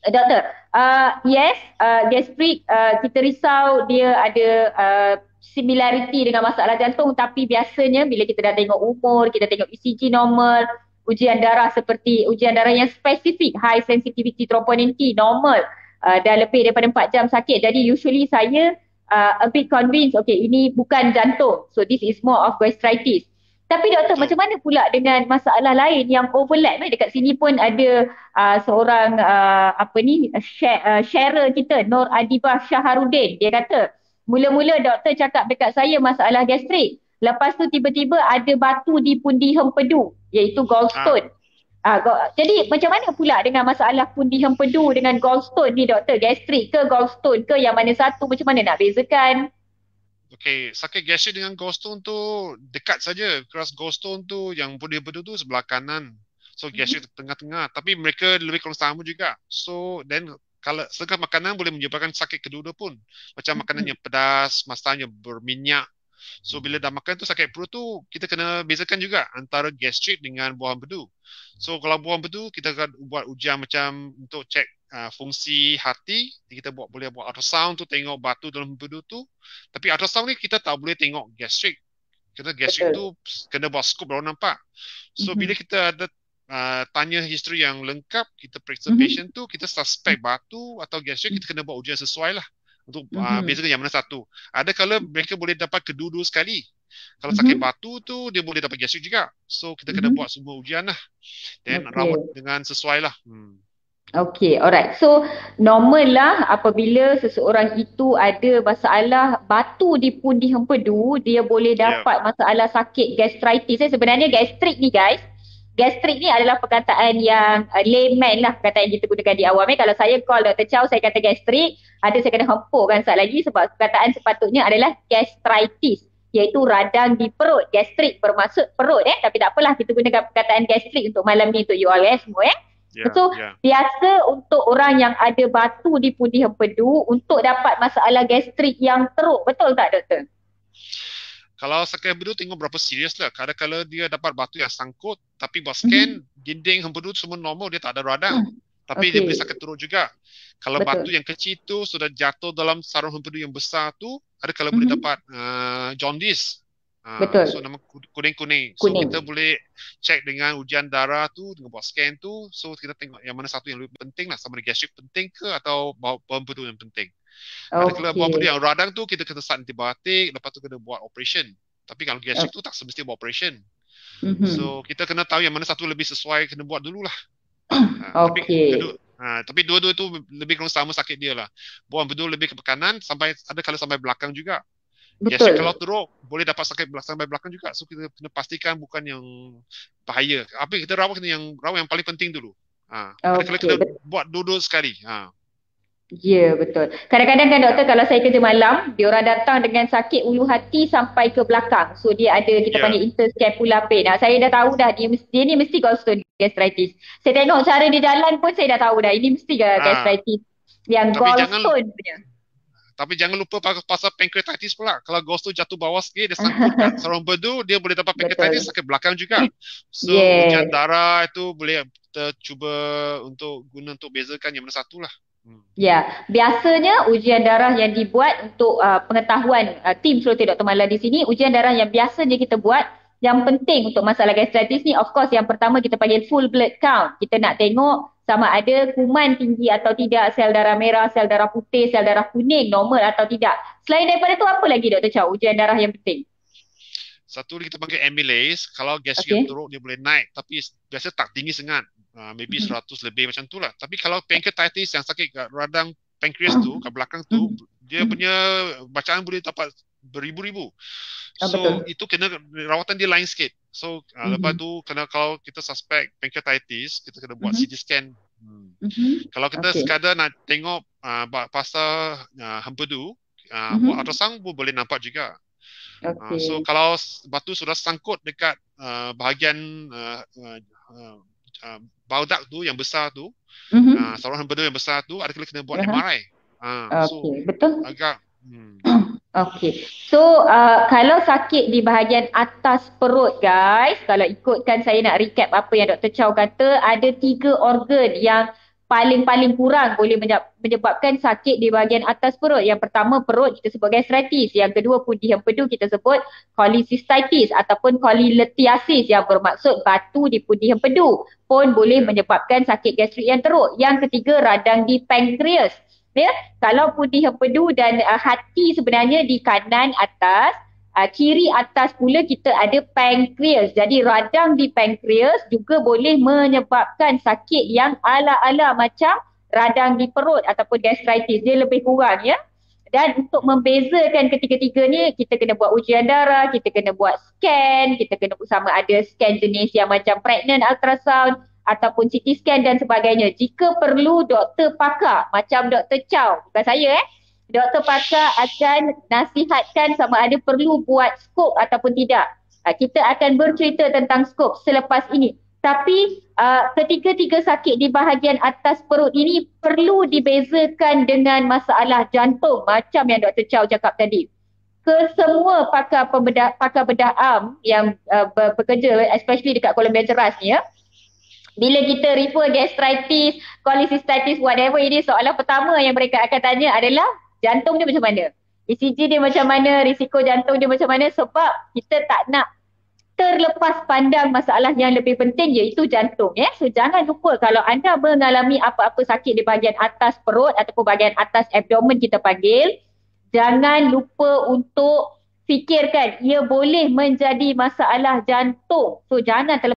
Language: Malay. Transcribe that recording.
Doktor, yes, gastrik kita risau dia ada similarity dengan masalah jantung, tapi biasanya bila kita dah tengok umur, kita tengok ECG normal, ujian darah seperti ujian darah yang spesifik, high sensitivity troponin T normal, dah lebih daripada 4 jam sakit. Jadi usually saya a bit convinced, okay, ini bukan jantung. So this is more of gastritis. Tapi doktor, Betul. macam mana pula dengan masalah lain yang overlap? Dekat sini pun ada seorang apa ni sharer kita, Nur Adibah Syaharudin. Dia kata, mula-mula doktor cakap dekat saya masalah gastrik. Lepas tu tiba-tiba ada batu di pundi hempedu, iaitu Ah, gallstone. Jadi macam mana pula dengan masalah pundi hempedu dengan gallstone ni doktor? Gastrik ke gallstone ke, yang mana satu? Macam mana nak bezakan? okay, sakit gastrik dengan gallstone tu dekat saja. Keras gallstone tu yang boleh berdu tu sebelah kanan. So Mhm. gastrik tengah-tengah. Tapi mereka lebih kurang sama juga. So then kalau setengah makanan boleh menyebabkan sakit kedua-dua pun. Macam makanan Mhm. yang pedas, masanya berminyak. So bila dah makan tu sakit perut tu kita kena bezakan juga antara gastrik dengan buah empedu. So kalau buah empedu kita akan buat ujian macam untuk cek fungsi hati, kita boleh buat ultrasound tu tengok batu dalam empedu tu. Tapi ultrasound ni kita tak boleh tengok gastrik. Kerana gastrik Betul. tu kena buat scope baru nampak. So bila Mhm. kita ada tanya history yang lengkap, kita periksa Mhm. patient tu, kita suspect batu atau gastrik, kita kena buat ujian sesuai lah untuk Mhm. bezakan yang mana satu. Ada kalau mereka boleh dapat kedua-dua sekali. Kalau sakit Mhm. batu tu, dia boleh dapat gastrik juga. So kita kena buat Mhm. semua ujian lah. Dan rawat Okey. dengan sesuai lah. Okey, alright. So, normal lah apabila seseorang itu ada masalah batu di pundi hempedu, dia boleh Ya, dapat masalah sakit gastritis. Sebenarnya gastrik ni guys, gastrik ni adalah perkataan yang layman lah, perkataan yang kita gunakan di awam. Kalau saya call Dr. Chow, saya kata gastrik, ada saya kena hempukkan sat lagi sebab perkataan sepatutnya adalah gastritis, iaitu radang di perut. Gastrik bermaksud perut tapi tak apalah, kita gunakan perkataan gastrik untuk malam ni untuk you all semua. ya, So, ya. biasa untuk orang yang ada batu di pundi hempedu untuk dapat masalah gastrik yang teruk, betul tak doktor? Kalau sakit empedu tengok berapa serius lah. Kadang-kadang dia dapat batu yang sangkut, tapi buat Mhm. scan, dinding empedu semua normal, dia tak ada radang. Tapi dia boleh sakit Okey, teruk juga. Kalau batu betul. yang kecil tu sudah jatuh dalam sarung empedu yang besar tu, ada kalau boleh Mhm. dapat jaundice. So Betul. nama kuning-kuning. So kita Kuning. boleh cek dengan ujian darah tu, dengan buat scan tu. So kita tengok yang mana satu yang lebih penting lah. Sama ada gastrik penting ke atau bau empedu yang penting. Ada kalau buat benda Okey. yang radang tu kita kena start antibiotik, lepas tu kena buat operation. Tapi kalau gastrik Ok- tu tak semesti buat operation. Mhm. So kita kena tahu yang mana satu lebih sesuai kena buat dululah. Tapi kedua Okey. tapi dua-dua tu lebih kurang sama sakit dia lah. Buang betul lebih ke kanan sampai ada kalau sampai belakang juga. Gastrik kalau Betul. teruk boleh dapat sakit sampai belakang juga. So kita kena pastikan bukan yang bahaya. Apa yang kita rawat yang paling penting dulu. Ada kalau kena Okey. buat dua-dua sekali. Ya, betul. Kadang-kadang kan doktor, Ya, kalau saya kerja malam, dia orang datang dengan sakit ulu hati sampai ke belakang. So dia ada, kita ya. panggil interscapular pain. Saya dah tahu dah dia ni mesti gallstone gastritis. Saya tengok cara dia jalan pun saya dah tahu dah ini mesti Ah, gastritis yang tapi jangan gallstone punya. Tapi jangan lupa pasal pancreatitis pula. Kalau ghost tu jatuh bawah sikit, dia sangkut kat sarung bedu, dia boleh dapat pancreatitis Betul. sakit belakang juga. So, ujian Yes. darah itu boleh kita cuba untuk guna untuk bezakan yang mana satu lah. Ya, biasanya ujian darah yang dibuat untuk pengetahuan tim Surutih Dr. Mala di sini, ujian darah yang biasanya kita buat, yang penting untuk masalah gastritis ni, of course yang pertama kita panggil full blood count. Kita nak tengok sama ada kuman tinggi atau tidak, sel darah merah, sel darah putih, sel darah kuning normal atau tidak. Selain daripada tu apa lagi Dr. Chow, ujian darah yang penting? Satu lagi kita panggil amylase. Kalau gastrik yang Okey. teruk, dia boleh naik. Tapi biasa tak tinggi sangat. Maybe Mhm. 100 lebih macam tu lah. Tapi kalau pancreatitis yang sakit kat radang pankreas tu, kat belakang tu, Mhm. dia Mhm. punya bacaan boleh dapat beribu-ribu. So Betul. itu kena rawatan dia lain sikit. So lepas Mhm. tu kena kalau kita suspect pancreatitis, kita kena buat CT Mhm. scan. Mhm. Kalau kita Okey. sekadar nak tengok pasal hempedu, buat Mhm. ultrasound pun boleh nampak juga. So Okey. kalau batu sudah sangkut dekat bahagian baudak tu yang besar tu, Mhm. saluran hempedu yang besar tu, ada kena buat Aha. MRI. So Okey, betul. agak Okey. So, kalau sakit di bahagian atas perut, guys, kalau ikutkan saya nak recap apa yang Dr. Chow kata, ada 3 organ yang paling-paling kurang boleh menyebabkan sakit di bahagian atas perut. Yang pertama perut kita sebut gastritis. Yang kedua putih empedu kita sebut cholecystitis ataupun cholelithiasis yang bermaksud batu di putih empedu pun boleh menyebabkan sakit gastrik yang teruk. Yang ketiga radang di pankreas. Ya, kalau putih empedu dan hati sebenarnya di kanan atas, kiri atas pula kita ada pankreas. Jadi radang di pankreas juga boleh menyebabkan sakit yang ala-ala macam radang di perut ataupun gastritis. Dia lebih kurang ya. Dan untuk membezakan ketiga-tiga ni, kita kena buat ujian darah, kita kena buat scan, kita kena sama ada scan jenis yang macam pregnant ultrasound ataupun CT scan dan sebagainya. Jika perlu doktor pakar macam Dr. Chow, bukan saya doktor pakar akan nasihatkan sama ada perlu buat skop ataupun tidak. Kita akan bercerita tentang skop selepas ini. Tapi ketiga-tiga sakit di bahagian atas perut ini perlu dibezakan dengan masalah jantung macam yang Dr. Chow cakap tadi. Kesemua pakar bedah am yang bekerja especially dekat Columbia Ceras ni ya, bila kita refer gastritis, cholecystitis, whatever ini, soalan pertama yang mereka akan tanya adalah jantung dia macam mana? ECG dia macam mana? Risiko jantung dia macam mana? Sebab kita tak nak terlepas pandang masalah yang lebih penting iaitu jantung. Ya? So jangan lupa kalau anda mengalami apa-apa sakit di bahagian atas perut ataupun bahagian atas abdomen kita panggil, jangan lupa untuk fikirkan ia boleh menjadi masalah jantung. So jangan terlepas